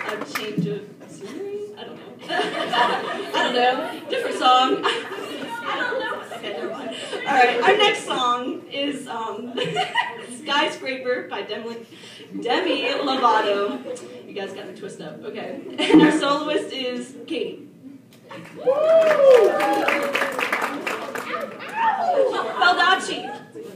a change of scenery? I don't know. I don't know. Different song. I don't know. Okay, never mind. Alright, our next song is Skyscraper by Demi Lovato. You guys got me twisted up. Okay. And our soloist is Katie. Baldacci.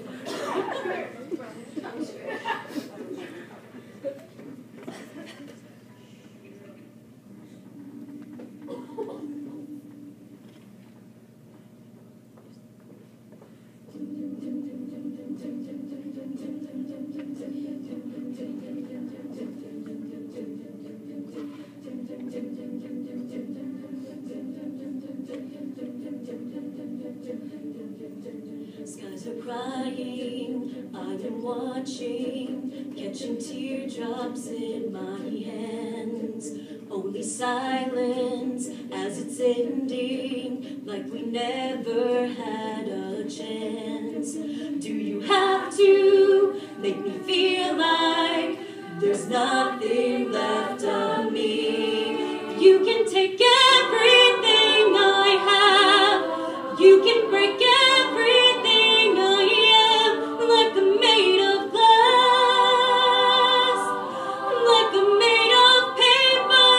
Skies are crying, I am watching, catching teardrops in my hands. Only silence as it's ending, like we never had a chance. Do you have to make me feel like there's nothing left of me? You can take everything I have, you can break everything I am, like I'm made of glass, like I'm made of paper.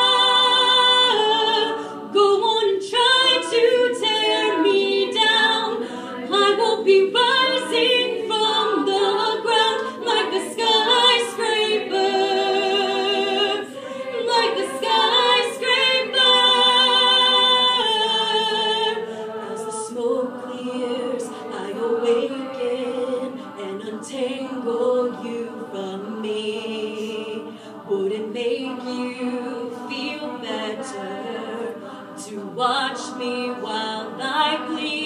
Go on and try to tear me down, I will be rising from the ground like a skyscraper, like a skyscraper. As the smoke clears, I awaken and untangle you from me. Would it make you feel better to watch me while I bleed?